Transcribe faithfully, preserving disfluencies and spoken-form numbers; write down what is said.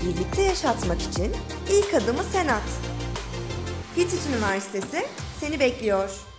birlikte yaşatmak için ilk adımı sen at. Hitit Üniversitesi seni bekliyor.